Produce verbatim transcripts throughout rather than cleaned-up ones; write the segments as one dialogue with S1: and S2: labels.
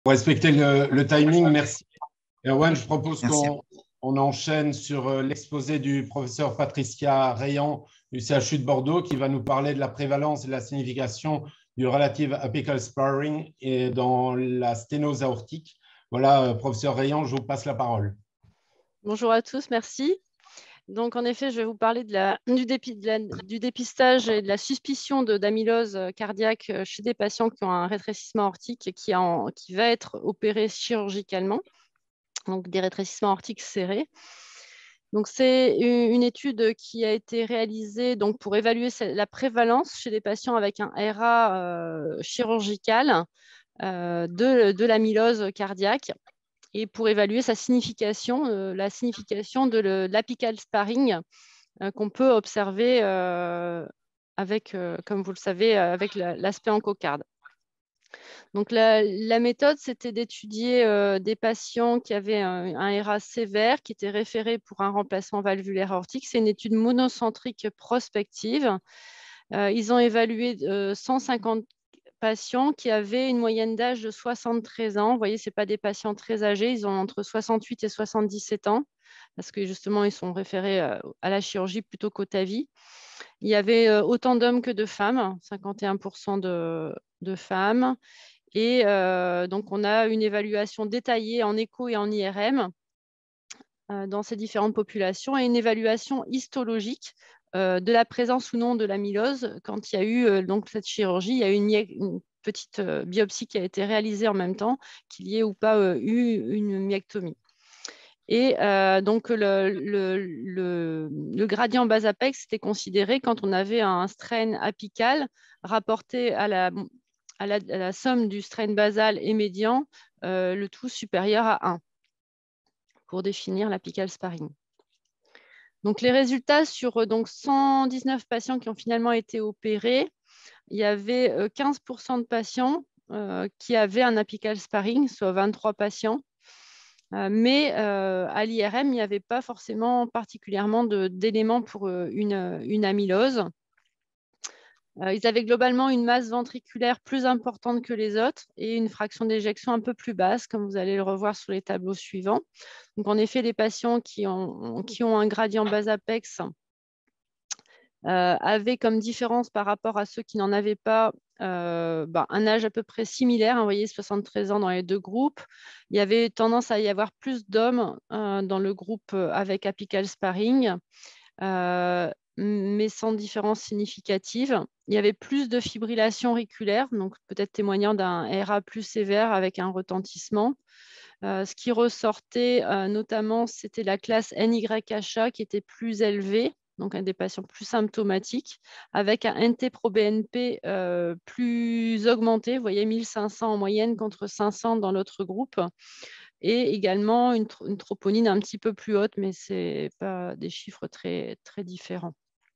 S1: Pour respecter le, le timing, merci. Erwan, je propose
S2: Merci.
S1: qu'on on enchaîne sur l'exposé du professeur Patricia Rayan du C H U de Bordeaux qui va nous parler de la prévalence et de la signification du relative apical sparring et dans la sténose aortique. Voilà, professeur Rayan, je vous passe la parole.
S3: Bonjour à tous, merci. Donc, en effet, je vais vous parler de la, du, dépi, de la, du dépistage et de la suspicion d'amylose cardiaque chez des patients qui ont un rétrécissement aortique qui, en, qui va être opéré chirurgicalement, donc des rétrécissements aortiques serrés. Donc, c'est une étude qui a été réalisée donc, pour évaluer la prévalence chez des patients avec un R A euh, chirurgical euh, de, de l'amylose cardiaque, et pour évaluer sa signification, euh, la signification de l'apical sparring euh, qu'on peut observer euh, avec, euh, comme vous le savez, avec l'aspect la, encocarde. Donc la, la méthode, c'était d'étudier euh, des patients qui avaient un, un R A sévère, qui étaient référés pour un remplacement valvulaire aortique. C'est une étude monocentrique prospective. Euh, ils ont évalué euh, cent cinquante patients qui avaient une moyenne d'âge de soixante-treize ans. Vous voyez, ce n'est pas des patients très âgés, ils ont entre soixante-huit et soixante-dix-sept ans, parce que justement, ils sont référés à la chirurgie plutôt qu'au T A V I. Il y avait autant d'hommes que de femmes, cinquante et un pour cent de, de femmes. Et euh, donc, on a une évaluation détaillée en écho et en I R M euh, dans ces différentes populations et une évaluation histologique euh, de la présence ou non de l'amylose. Quand il y a eu euh, donc, cette chirurgie, il y a eu une, une petite euh, biopsie qui a été réalisée en même temps, qu'il y ait ou pas euh, eu une myectomie. Et euh, donc, le, le, le, le gradient base-apex était considéré quand on avait un strain apical rapporté à la, à la, à la somme du strain basal et médian, euh, le tout supérieur à un, pour définir l'apical sparring. Donc, les résultats sur donc, cent dix-neuf patients qui ont finalement été opérés, il y avait quinze pour cent de patients euh, qui avaient un apical sparring, soit vingt-trois patients. Euh, mais euh, à l'I R M, il n'y avait pas forcément particulièrement d'éléments pour euh, une, une amylose. Euh, ils avaient globalement une masse ventriculaire plus importante que les autres et une fraction d'éjection un peu plus basse, comme vous allez le revoir sur les tableaux suivants. Donc, en effet, les patients qui ont, qui ont un gradient base-apex euh, avaient comme différence par rapport à ceux qui n'en avaient pas euh, bah, un âge à peu près similaire. Vous voyez, soixante-treize ans dans les deux groupes. Il y avait tendance à y avoir plus d'hommes euh, dans le groupe avec apical sparring. Euh, mais sans différence significative. Il y avait plus de fibrillation auriculaire, donc peut-être témoignant d'un R A plus sévère avec un retentissement. Euh, ce qui ressortait euh, notamment, c'était la classe N Y H A qui était plus élevée, donc un des patients plus symptomatiques, avec un N T pro B N P euh, plus augmenté. Vous voyez, mille cinq cents en moyenne contre cinq cents dans l'autre groupe. Et également une, une troponine un petit peu plus haute, mais ce n'est pas des chiffres très, très différents.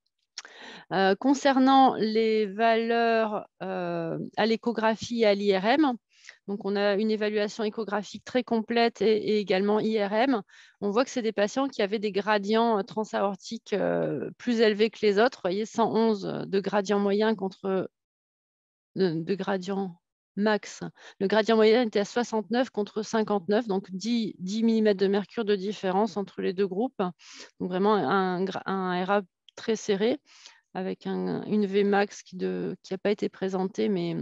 S3: Euh, concernant les valeurs euh, à l'échographie et à l'I R M, donc on a une évaluation échographique très complète et, et également I R M. On voit que c'est des patients qui avaient des gradients transaortiques euh, plus élevés que les autres. Vous voyez, cent onze de gradient moyen contre de, de gradient max. Le gradient moyen était à soixante-neuf contre cinquante-neuf, donc dix, dix millimètres de mercure de différence entre les deux groupes. Donc vraiment un, un R A très serré, avec un, une Vmax qui n'a pas été présentée, mais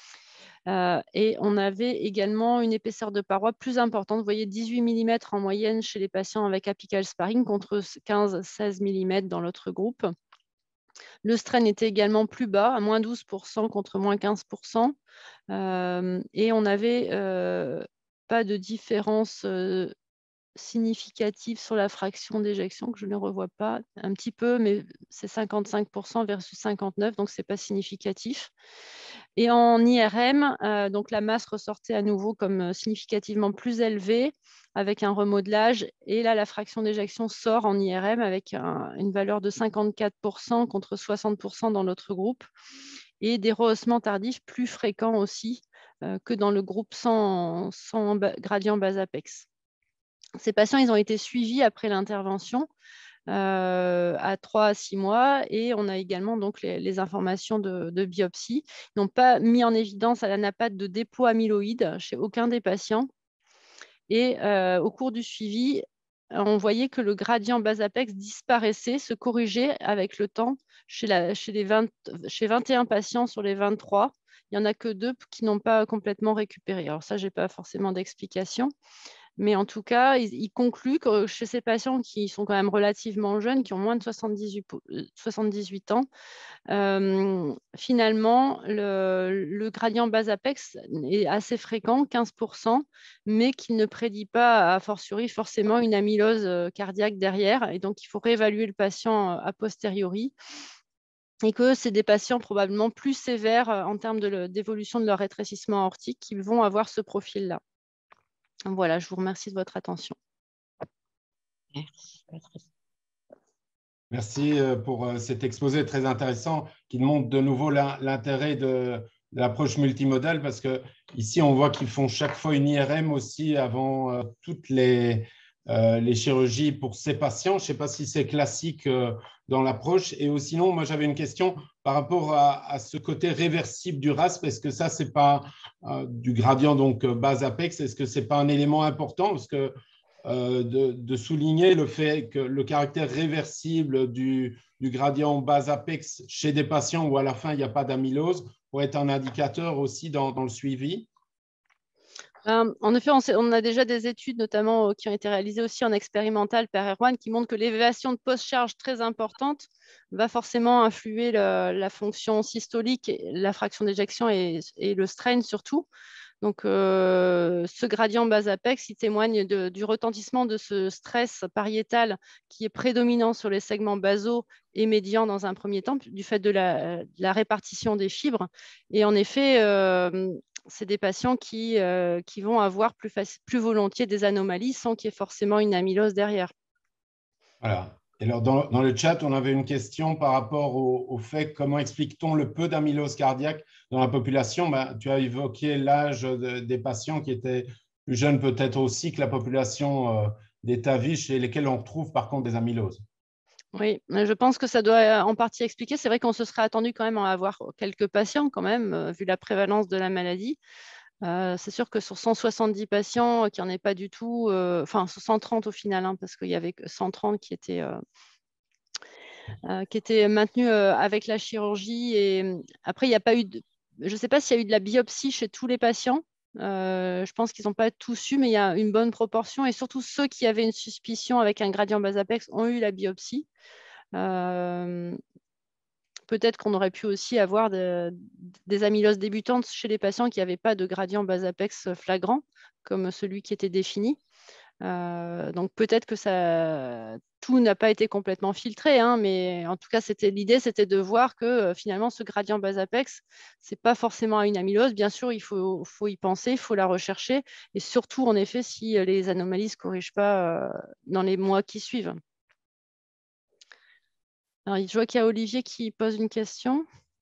S3: euh, et on avait également une épaisseur de paroi plus importante. Vous voyez, dix-huit millimètres en moyenne chez les patients avec apical sparring contre quinze à seize millimètres dans l'autre groupe. Le strain était également plus bas, à moins douze pour cent contre moins quinze pour cent. Euh, et on n'avait euh, pas de différence euh, significative sur la fraction d'éjection, que je ne revois pas un petit peu, mais c'est cinquante-cinq pour cent versus cinquante-neuf pour cent, donc ce n'est pas significatif. Et en I R M, euh, donc la masse ressortait à nouveau comme significativement plus élevée, avec un remodelage. Et là, la fraction d'éjection sort en I R M avec un, une valeur de cinquante-quatre pour cent contre soixante pour cent dans l'autre groupe. Et des rehaussements tardifs plus fréquents aussi euh, que dans le groupe sans, sans gradient base-apex. Ces patients, ils ont été suivis après l'intervention euh, à trois à six mois. Et on a également donc, les, les informations de, de biopsie. Ils n'ont pas mis en évidence à l'anapathe de dépôt amyloïde chez aucun des patients. Et euh, au cours du suivi, on voyait que le gradient base-apex disparaissait, se corrigeait avec le temps chez, la, chez, les vingt, chez vingt et un patients sur les vingt-trois. Il n'y en a que deux qui n'ont pas complètement récupéré. Alors ça, je n'ai pas forcément d'explication. Mais en tout cas, il, il conclut que chez ces patients qui sont quand même relativement jeunes, qui ont moins de soixante-dix-huit, soixante-dix-huit ans, euh, finalement, le, le gradient base-apex est assez fréquent, quinze pour cent, mais qui ne prédit pas, a fortiori, forcément une amylose cardiaque derrière. Et donc, il faut réévaluer le patient a posteriori. Et que c'est des patients probablement plus sévères en termes de, d'évolution de leur rétrécissement aortique qui vont avoir ce profil-là. Voilà, je vous remercie de votre attention.
S1: Merci pour cet exposé très intéressant qui montre de nouveau l'intérêt de l'approche multimodale parce que ici on voit qu'ils font chaque fois une I R M aussi avant toutes les, euh, les chirurgies pour ces patients. Je ne sais pas si c'est classique dans l'approche. Et sinon, moi j'avais une question par rapport à, à ce côté réversible du R A S P. Est-ce que ça, c'est pas euh, du gradient donc base-apex? Est-ce que c'est pas un élément important? Parce que Euh, de, de souligner le fait que le caractère réversible du, du gradient base-apex chez des patients où à la fin il n'y a pas d'amylose pourrait être un indicateur aussi dans, dans le suivi.
S3: Euh, en effet, on, sait, on a déjà des études, notamment euh, qui ont été réalisées aussi en expérimental par Erwan, qui montrent que l'élévation de post-charge très importante va forcément influer le, la fonction systolique, la fraction d'éjection et, et le strain surtout. Donc, euh, ce gradient base-apex, il témoigne de, du retentissement de ce stress pariétal qui est prédominant sur les segments basaux et médians dans un premier temps, du fait de la, de la répartition des fibres. Et en effet, euh, c'est des patients qui, euh, qui vont avoir plus, plus volontiers des anomalies sans qu'il y ait forcément une amylose derrière.
S1: Voilà. Et alors, dans, dans, le chat, on avait une question par rapport au, au fait comment explique-t-on le peu d'amylose cardiaque dans la population. Ben, tu as évoqué l'âge de, des patients qui étaient plus jeunes peut-être aussi que la population euh, des TAVI chez lesquels on retrouve par contre des amyloses.
S3: Oui, je pense que ça doit en partie expliquer. C'est vrai qu'on se serait attendu quand même à avoir quelques patients quand même, euh, vu la prévalence de la maladie. Euh, c'est sûr que sur cent soixante-dix patients, qu'il n'y en ait pas du tout, euh, enfin sur cent trente au final, hein, parce qu'il y avait que cent trente qui étaient, euh, euh, qui étaient maintenus euh, avec la chirurgie. Et après, il n'y a pas eu de... Je ne sais pas s'il y a eu de la biopsie chez tous les patients. Euh, je pense qu'ils n'ont pas tous eu, mais il y a une bonne proportion. Et surtout, ceux qui avaient une suspicion avec un gradient base-apex ont eu la biopsie. Euh, Peut-être qu'on aurait pu aussi avoir de, des amyloses débutantes chez les patients qui n'avaient pas de gradient base-apex flagrant, comme celui qui était défini. Euh, donc peut-être que ça, tout n'a pas été complètement filtré, hein, mais en tout cas, c'était l'idée, c'était de voir que euh, finalement, ce gradient base-apex, c'est pas forcément une amylose. Bien sûr, il faut, faut y penser, il faut la rechercher, et surtout, en effet, si les anomalies ne se corrigent pas euh, dans les mois qui suivent. Alors, je vois qu'il y a Olivier qui pose une question.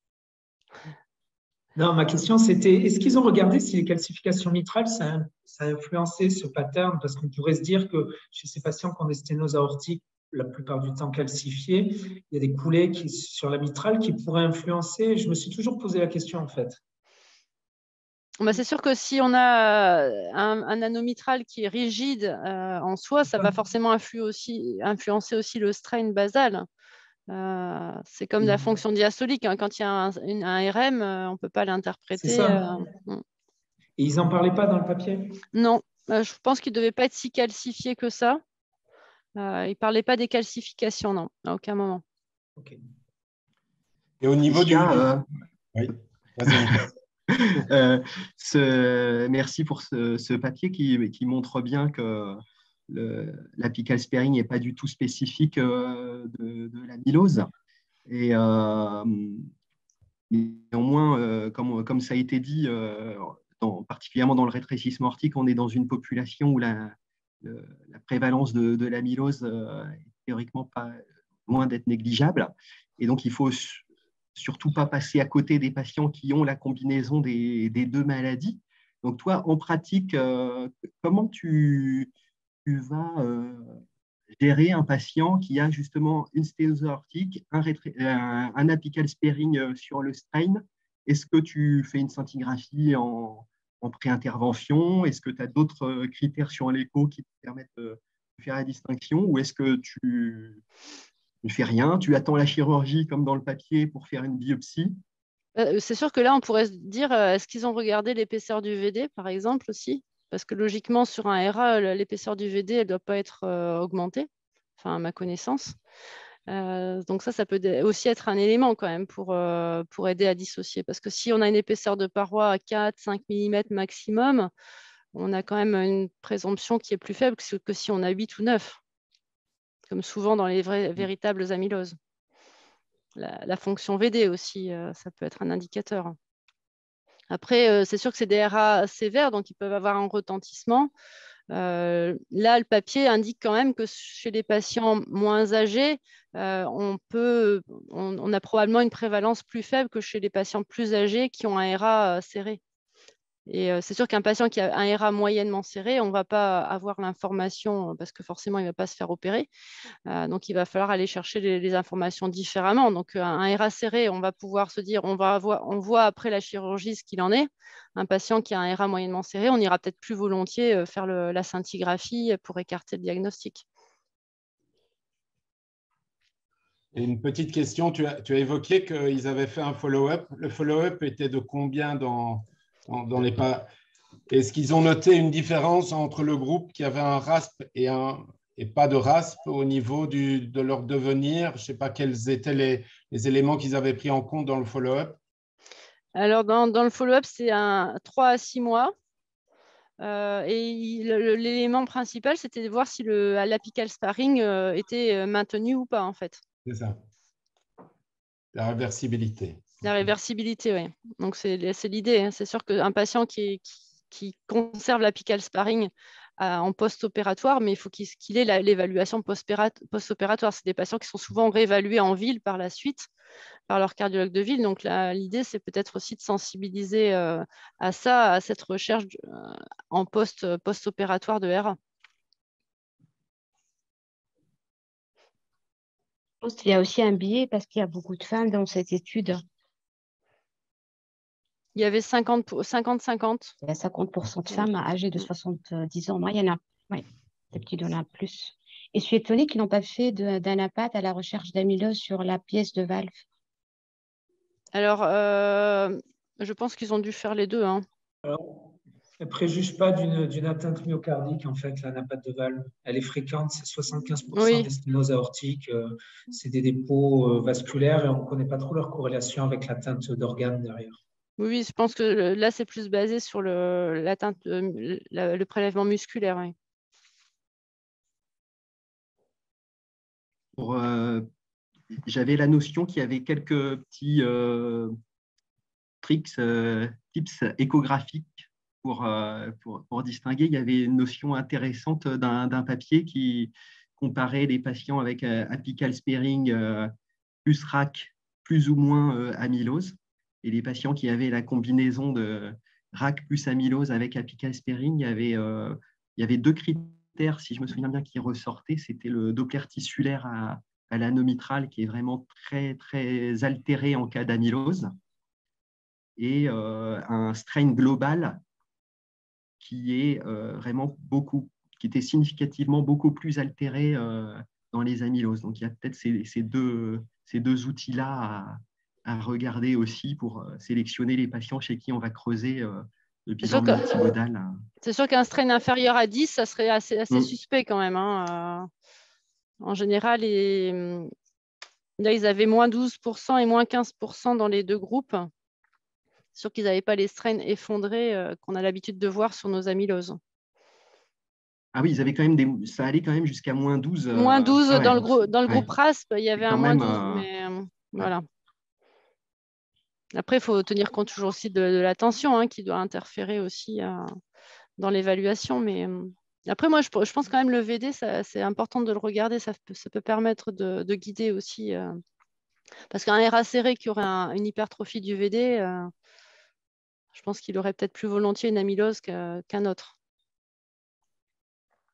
S2: Non, ma question, c'était, est-ce qu'ils ont regardé si les calcifications mitrales, ça, ça a influencé ce pattern? Parce qu'on pourrait se dire que chez ces patients qui ont des sténoses aortiques, la plupart du temps calcifiées, il y a des coulées qui, sur la mitrale qui pourraient influencer. Je me suis toujours posé la question, en fait.
S3: Bah, c'est sûr que si on a un, un anneau mitral qui est rigide euh, en soi, ça va forcément influer aussi, influencer aussi le strain basal. Euh, c'est comme la fonction diastolique. Hein. Quand il y a un, une, un R M, euh, on ne peut pas l'interpréter.
S2: C'est ça. Euh... Et ils n'en parlaient pas dans le papier?
S3: Non, euh, je pense qu'il ne devait pas être si calcifié que ça. Euh, il ne parlait pas des calcifications, non, à aucun moment.
S2: Okay.
S1: Et au niveau du...
S4: Euh...
S1: Oui, vas-y.
S4: euh, ce... Merci pour ce, ce papier qui, qui montre bien que l'apical sparing n'est pas du tout spécifique euh, de, de l'amylose. Et euh, néanmoins, euh, comme, comme ça a été dit, euh, dans, particulièrement dans le rétrécissement aortique, on est dans une population où la, le, la prévalence de, de l'amylose euh, est théoriquement pas loin d'être négligeable. Et donc, il faut surtout pas passer à côté des patients qui ont la combinaison des, des deux maladies. Donc, toi, en pratique, euh, comment tu, tu vas euh, gérer un patient qui a justement une sténose aortique, un, un, un apical sparing sur le strain? Est-ce que tu fais une scintigraphie en, en pré-intervention? Est-ce que tu as d'autres critères sur l'écho qui te permettent de faire la distinction? Ou est-ce que tu ne fais rien, tu attends la chirurgie comme dans le papier pour faire une biopsie?
S3: Euh, c'est sûr que là, on pourrait se dire, euh, est-ce qu'ils ont regardé l'épaisseur du V D, par exemple, aussi? Parce que logiquement, sur un R A, l'épaisseur du V D, elle ne doit pas être euh, augmentée, enfin, à ma connaissance. Euh, donc ça, ça peut aussi être un élément quand même pour, euh, pour aider à dissocier. Parce que si on a une épaisseur de paroi à quatre à cinq millimètres maximum, on a quand même une présomption qui est plus faible que, que si on a huit ou neuf, comme souvent dans les vrais, véritables amyloses. La, la fonction V D aussi, euh, ça peut être un indicateur. Après, euh, c'est sûr que c'est des R A sévères, donc ils peuvent avoir un retentissement. Euh, là, le papier indique quand même que chez les patients moins âgés, euh, on, peut, on, on a probablement une prévalence plus faible que chez les patients plus âgés qui ont un R A euh, serré. Et euh, c'est sûr qu'un patient qui a un R A moyennement serré, on ne va pas avoir l'information parce que forcément, il ne va pas se faire opérer. Euh, donc, il va falloir aller chercher les, les informations différemment. Donc, un, un R A serré, on va pouvoir se dire, on, va avoir, on voit après la chirurgie ce qu'il en est. Un patient qui a un R A moyennement serré, on ira peut-être plus volontiers euh, faire le, la scintigraphie pour écarter le diagnostic.
S1: Et une petite question, tu as, tu as évoqué qu'ils avaient fait un follow-up. Le follow-up était de combien dans, dans, dans les pas? Est-ce qu'ils ont noté une différence entre le groupe qui avait un R A S P et, un, et pas de R A S P au niveau du, de leur devenir? Je ne sais pas quels étaient les, les éléments qu'ils avaient pris en compte dans le follow-up.
S3: Alors, dans, dans le follow-up, c'est un trois à six mois. Euh, et l'élément principal, c'était de voir si l'apical sparring euh, était maintenu ou pas, en fait.
S1: C'est ça. La réversibilité.
S3: La réversibilité, oui. Donc, c'est l'idée. Hein. C'est sûr qu'un patient qui, qui, qui conserve l'apical sparring euh, en post-opératoire, mais il faut qu'il qu'il ait l'évaluation post-opératoire. C'est des patients qui sont souvent réévalués en ville par la suite par leur cardiologue de ville. Donc, l'idée, c'est peut-être aussi de sensibiliser euh, à ça, à cette recherche euh, en post, post-opératoire de R A.
S5: Je pense qu'il y a aussi un biais parce qu'il y a beaucoup de femmes dans cette étude.
S3: Il y avait cinquante cinquante.
S5: Il y a cinquante pour cent de femmes âgées de soixante-dix ans. Moi, il y en a. Oui, des petits donnent plus. Et je suis étonnée qu'ils n'ont pas fait d'anapath à la recherche d'amylose sur la pièce de valve.
S3: Alors, euh, je pense qu'ils ont dû faire les deux. Hein.
S2: Alors, elle ne préjuge pas d'une atteinte myocardique, en fait, l'anapath de valve. Elle est fréquente, c'est soixante-quinze pour cent oui. des sténoses aortiques. Euh, c'est des dépôts euh, vasculaires et on ne connaît pas trop leur corrélation avec l'atteinte d'organes derrière.
S3: Oui, je pense que là, c'est plus basé sur le, l'atteinte, le, le prélèvement musculaire. Oui.
S4: Pour, euh, j'avais la notion qu'il y avait quelques petits euh, tricks, euh, tips échographiques pour, euh, pour, pour distinguer. Il y avait une notion intéressante d'un d'un papier qui comparait les patients avec euh, apical sparing euh, plus R A C, plus ou moins euh, amylose. Et les patients qui avaient la combinaison de R A C plus amylose avec apical sparing, il y avait, euh, il y avait deux critères, si je me souviens bien, qui ressortaient. C'était le Doppler tissulaire à, à l'anneau mitral, qui est vraiment très, très altéré en cas d'amylose, et euh, un strain global qui est euh, vraiment beaucoup, qui était significativement beaucoup plus altéré euh, dans les amyloses. Donc, il y a peut-être ces, ces deux, ces deux outils-là à à regarder aussi pour sélectionner les patients chez qui on va creuser euh, le bilan multimodal.
S3: C'est sûr qu'un strain inférieur à dix, ça serait assez, assez mmh. suspect quand même. Hein. Euh, en général, et, là, ils avaient moins douze pour cent et moins quinze pour cent dans les deux groupes. C'est sûr qu'ils n'avaient pas les strains effondrés euh, qu'on a l'habitude de voir sur nos amyloses.
S4: Ah oui, ils avaient quand même des... ça allait quand même jusqu'à moins douze. Euh...
S3: moins douze
S4: ah ouais,
S3: dans, le gros, dans le
S4: ouais.
S3: groupe R A S P, il y avait un moins douze, euh... mais euh, ouais. Voilà. Après, il faut tenir compte toujours aussi de, de la tension hein, qui doit interférer aussi euh, dans l'évaluation. Mais euh, après, moi, je, je pense quand même le V D, c'est important de le regarder. Ça peut, ça peut permettre de, de guider aussi. Euh, parce qu'un R A serré qui aurait un, une hypertrophie du V D, euh, je pense qu'il aurait peut-être plus volontiers une amylose qu'un qu'un autre.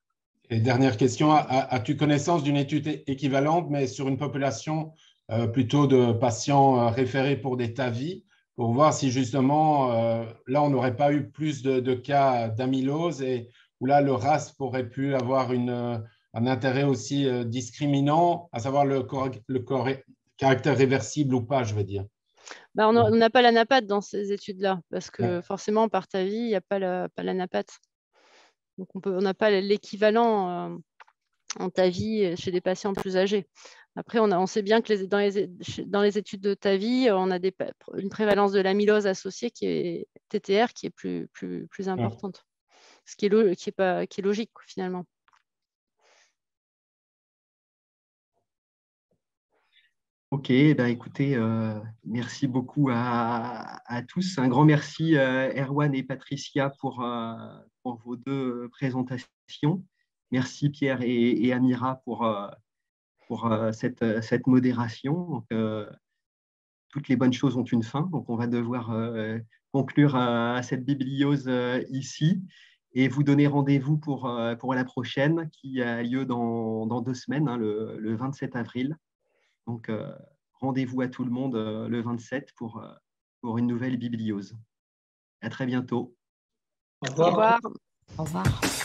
S1: Et dernière question, as-tu connaissance d'une étude équivalente, mais sur une population euh, plutôt de patients euh, référés pour des T A V I, pour voir si justement, euh, là, on n'aurait pas eu plus de, de cas d'amylose et où là, le R A S aurait pu avoir une, un intérêt aussi euh, discriminant, à savoir le, le caractère réversible ou pas, je veux dire.
S3: Bah, on n'a pas l'anapate dans ces études-là, parce que
S1: Ouais.
S3: forcément, par T A V I, il n'y a pas l'anapate. Donc, on n'a pas l'équivalent euh, en T A V I chez des patients plus âgés. Après, on, a, on sait bien que les, dans, les, dans les études de T A V I, on a des, une prévalence de l'amylose associée qui est T T R qui est plus, plus, plus importante, ouais. Ce qui est, qui est, pas, qui est logique finalement.
S4: Ok, ben écoutez, euh, merci beaucoup à, à tous. Un grand merci euh, Erwan et Patricia pour, euh, pour vos deux présentations. Merci Pierre et, et Amira pour, euh, pour euh, cette, cette modération. Donc, euh, toutes les bonnes choses ont une fin, donc on va devoir euh, conclure euh, cette bibliose euh, ici et vous donner rendez-vous pour, euh, pour la prochaine qui a lieu dans, dans deux semaines, hein, le, le vingt-sept avril. Donc, euh, rendez-vous à tout le monde euh, le vingt-sept pour, euh, pour une nouvelle bibliose. À très bientôt.
S2: Au revoir.
S3: Au revoir.
S5: Au revoir.